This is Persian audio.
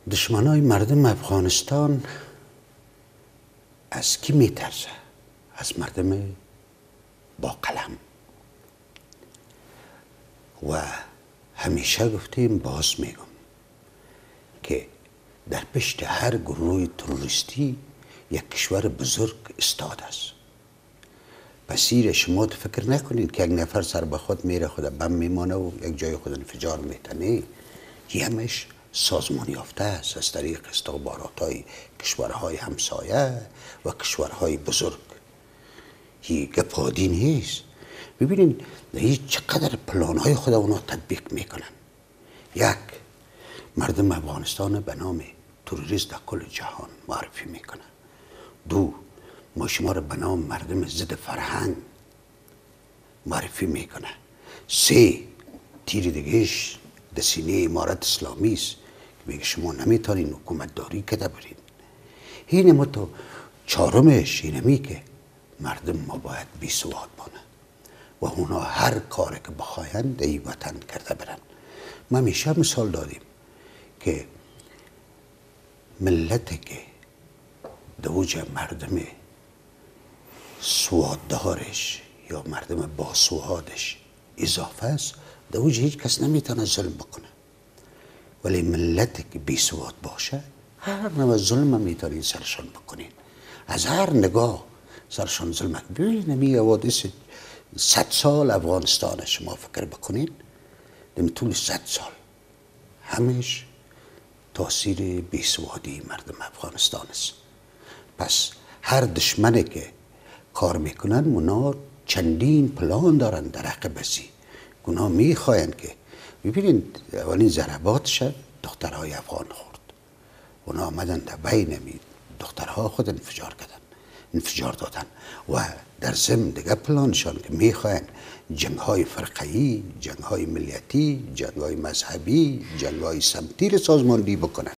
دشمنای مردم افغانستان از کی میترسه؟ از مردم با قلم. و همیشه گفتیم، باز میگم که در پشت هر گروه تروریستی یک کشور بزرگ استاد است. بسیر شما فکر نکنید که یک نفر سر به خود میره، خود بم میمانه و یک جای خود انفجار میتنه. همش سازمان یافته است از طریق استخبارات های کشورهای همسایه و کشورهای بزرگ. گپادی نیست. ببینید چقدر پلان های خود اونا تطبیق میکنن. یک، مردم افغانستان به نام تروریست در کل جهان معرفی میکنن. دو، ما شما رو به نام مردم ضد فرهنگ معرفی میکنه. سه، تیر دیگهش در سینه امارت اسلامی است که میگه شما نمیتونین حکومت داری کده برین. این ما تو چهارمش اینمی که مردم ما باید بی سواد بانه و اونا هر کاری که بخواین در این وطن کرده برن. ما همیشه مثال دادیم که ملتی که دوج مردم سواددارش یا مردم با سوادش اضافه است، دوج هیچ کس نمیتونه ظلم بکنه. ولی ملتی که بی سواد باشه، هر نوع ظلم میتونین سرشان بکنین. از هر نگاه سرشان ظلم. ببینید نمی حوادث 100 سال افغانستان شما فکر بکنین، در طول 100 سال همش تاثیر بیسوادی مردم افغانستان است. پس هر دشمنی که کار میکنن اونا چندین پلان دارن در عقب ازی. اونا میخواین که ببینید اولین ضرباتش دخترهای افغان خورد. اونا آمدن در بین دخترها خود انفجار دادن و در ضمن دیگه پلانشان که میخواین جنگ‌های فرقه‌ای، جنگ‌های ملیتی، جنگ‌های مذهبی، جنگ‌های سمتی رو سازماندهی بکنن.